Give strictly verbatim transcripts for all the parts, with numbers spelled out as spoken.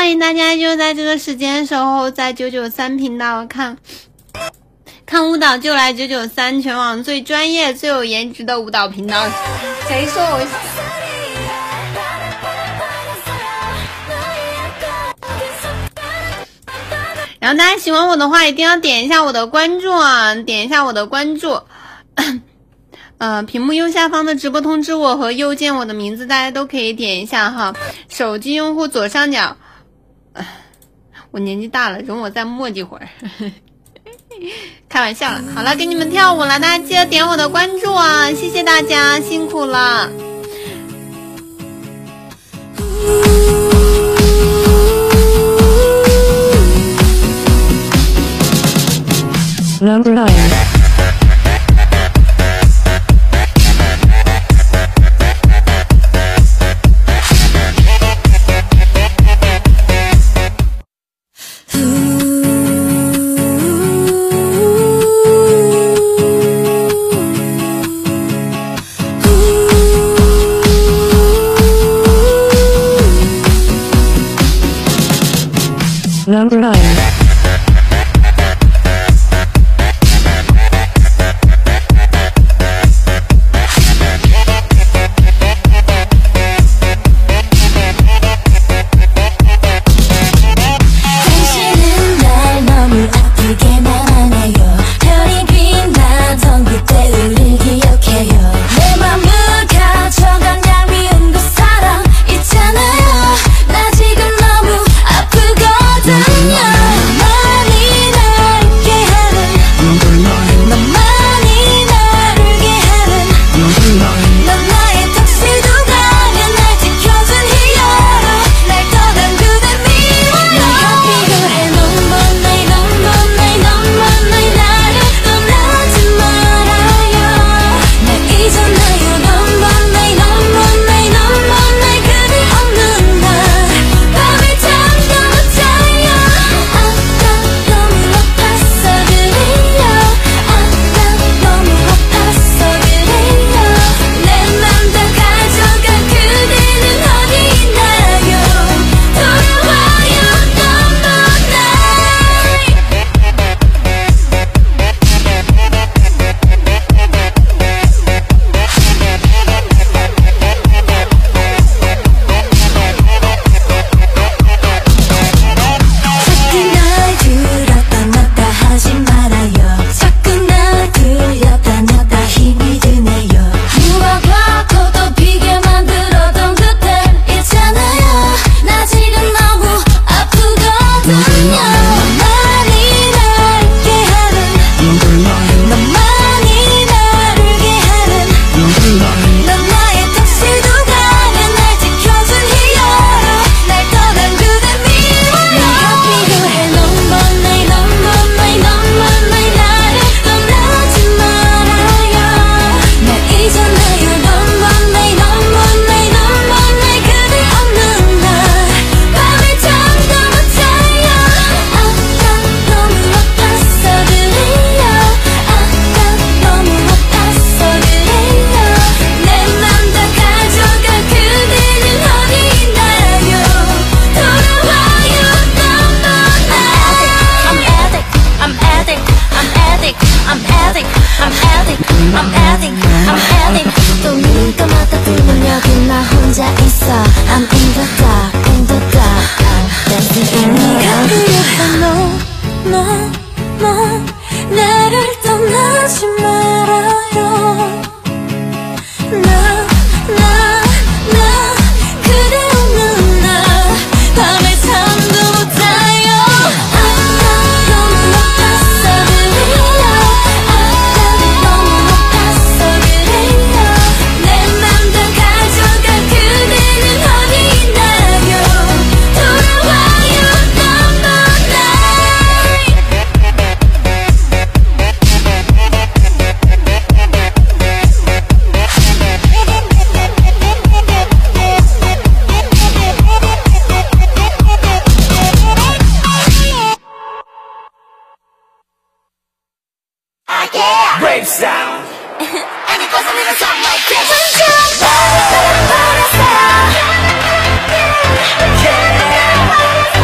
欢迎大家就在这个时间守候在九九三频道看看舞蹈，就来九九三，全网最专业最有颜值的舞蹈频道。谁说我然后大家喜欢我的话一定要点一下我的关注啊，点一下我的关注呃，屏幕右下方的直播通知我和右键我的名字大家都可以点一下哈。手机用户左上角，我年纪大了，容我再磨叽会儿开玩笑了。好了，给你们跳舞了，大家记得点我的关注啊，谢谢大家，辛苦了。 Number nine. Number nine. Rave sound. And it goes a little something like this. Yeah.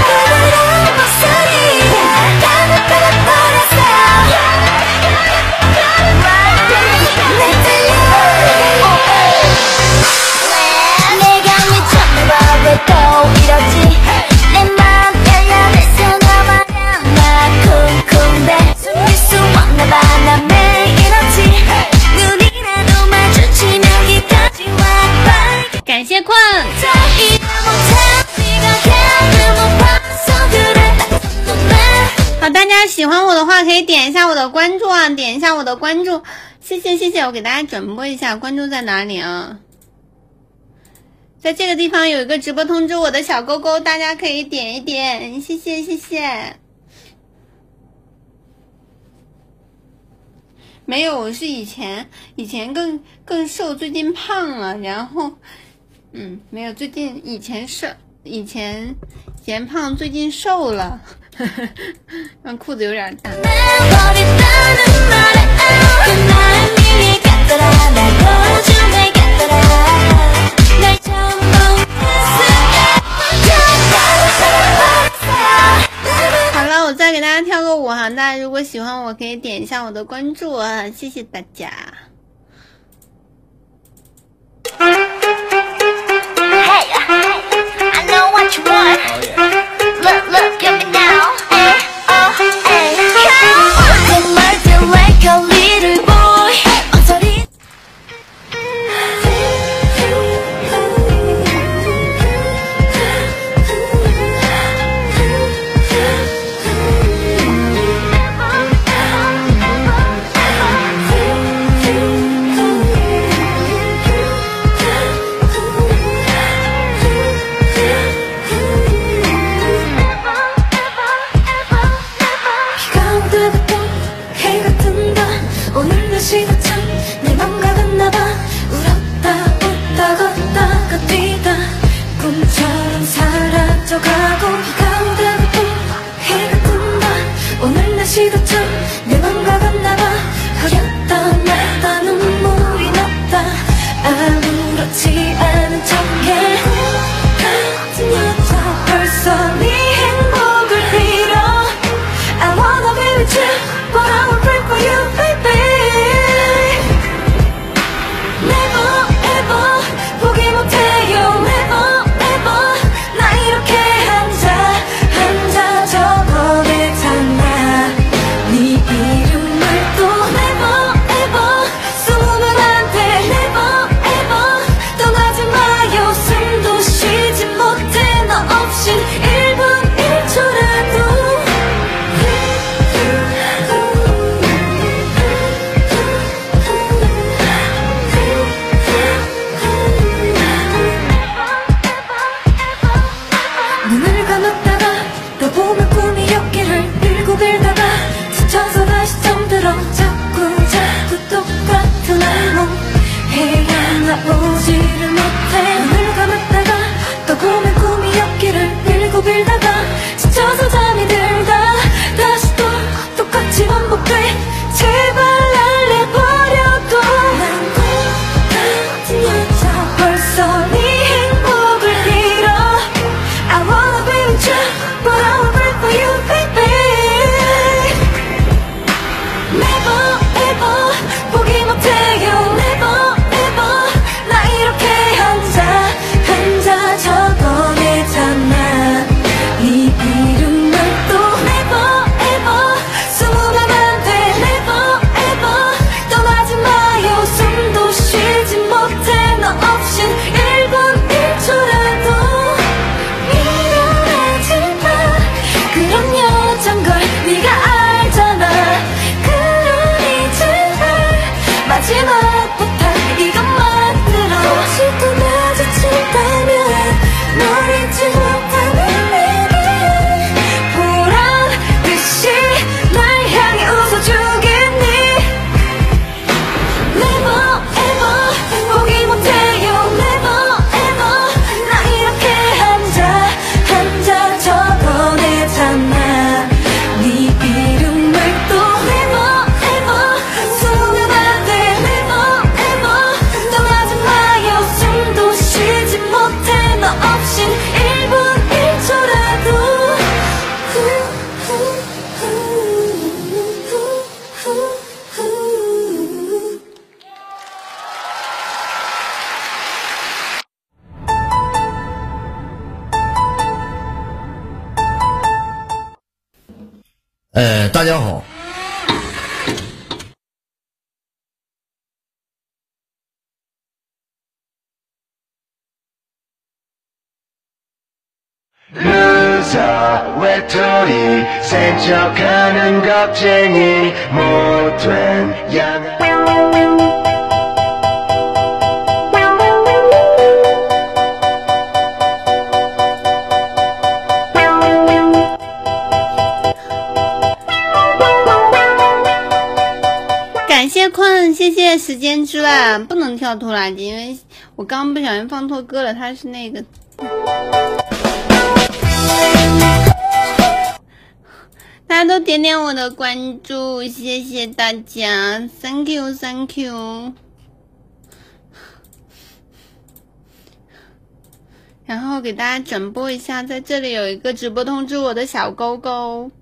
喜欢我的话，可以点一下我的关注啊，点一下我的关注，谢谢谢谢，我给大家转播一下，关注在哪里啊？在这个地方有一个直播通知我的小勾勾，大家可以点一点，谢谢谢谢。没有，我是以前以前更更瘦，最近胖了，然后嗯，没有，最近以前瘦，以前以前胖，最近瘦了，让裤子有点大。好了，我再给大家跳个舞哈，大家如果喜欢我可以点一下我的关注啊，谢谢大家。 Hey, I know what you want. Look, look, get me now. Hey, oh, hey, come on. 정말 feel like a little boy. 망설이. 오늘 날씨가 참 내 맘 가갔나봐 울었다 웃다 걷다가 뛰다 꿈처럼 사라져가고 비가 오다가 또 해가 뜬다 오늘 날씨가 참 내 맘 가갔나봐 흐렸다 말다 눈물이 났다 아무렇지 않은 척해 같은 여자 벌써 네 행복을 빌어 I wanna be with you but I will pray for you baby Never ever 포기 못해요 Never ever 나 이렇게 앉아 앉아 적어내잖아 네 이름을 또 Never ever 숨으면 안 돼 Never ever 떠나지 마요 숨도 쉬지 못해 너 없인 일 분 일 초라도 눈을 감았다가 또 보면 꿈이 엮이를 빌고 빌다가 지쳐서 다시 잠들어 자꾸 자꾸 똑같은 알몸 헤어나오지를 못해 눈을 감았다가 또 보면 꿈이 엮이를 빌고 빌다가 지쳐서 잠이 들다 다시 또 똑같이 반복돼 제발 날려버려도 난 똑같은 여자 벌써 네 행복을 빌어 I wanna be with you, but I will pray for you, baby. Never ever 포기 못해요. Never ever 나 이렇게 앉아 앉아 적어내잖아. 네 이름을 또 Never ever 숨으면 안 돼. Never ever 떠나지 마요. 숨도 쉬지 못해 너 없인 일 분 일 초라도. 그런 여잔 걸 네가 알잖아 그러니 제발 마지막 부탁 이것만 들어 혹시 또 마주친다면 널 잊지 못하는 내게 보란 듯이 날 향해 웃어주겠니 Never ever 포기 못해요 Never ever 나 이렇게 앉아 앉아 적어내잖아 네 이름을 또 Never ever 숨으면 안 돼 Never ever 떠나지 마요 숨도 쉬지 못해 너 없인 일 분 일 초라도 呃，大家好， 혼자서 외톨이 센척하는 겁쟁이 못된 양아 感谢困，谢谢时间之外，不能跳拖拉机，因为我刚不小心放错歌了，它是那个。大家都点点我的关注，谢谢大家 ，Thank you Thank you。然后给大家转播一下，在这里有一个直播通知我的小勾勾。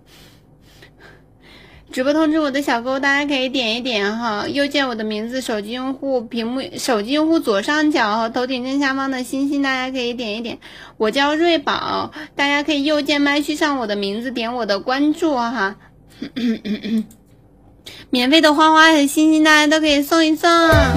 直播通知我的小勾，大家可以点一点哈，右键我的名字，手机用户屏幕，手机用户左上角和头顶正下方的星星，大家可以点一点。我叫瑞宝，大家可以右键麦序上我的名字，点我的关注哈。免费的花花和星星，大家都可以送一送。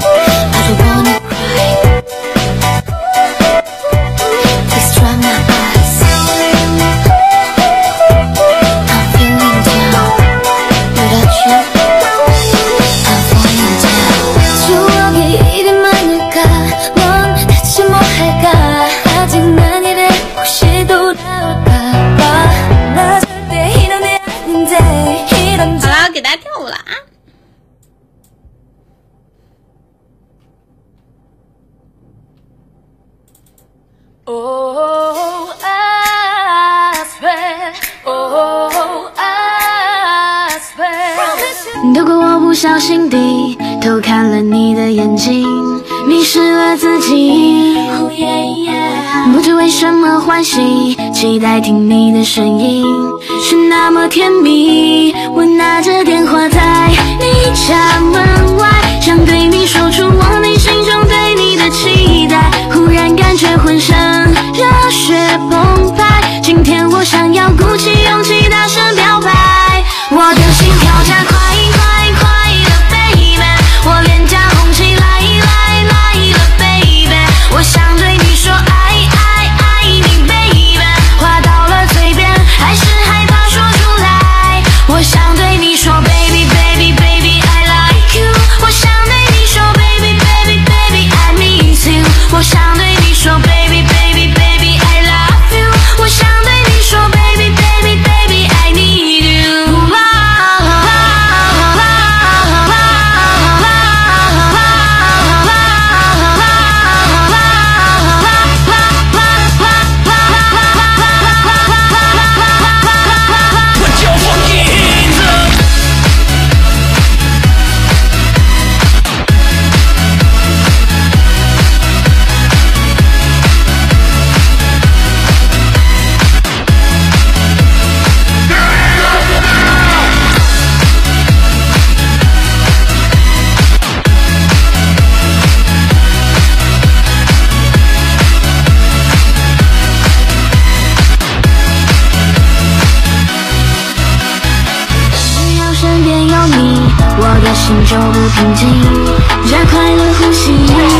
好了，给大家跳舞了啊！ Oh, I swear, oh, I swear。如果我不小心地偷看了你的眼睛，迷失了自己， oh, yeah, yeah。不知为什么欢喜，期待听你的声音，是那么甜蜜。我拿着电话在你家门外，想对你说出我内心中对你的期待，忽然感觉浑身热血澎湃。今天我想要鼓起勇气大声表白，我的心跳加快快快了 baby， 我脸颊红起来来来了 baby， 我想对你说爱爱爱你 baby， 话到了嘴边还是害怕说出来，我想对你说 baby baby baby I like you， 我想对你说 baby baby baby I miss you， 我想对你说 baby baby baby I love you， 我想对你说 baby baby baby I need you。 我的心就不平静，加快了呼吸。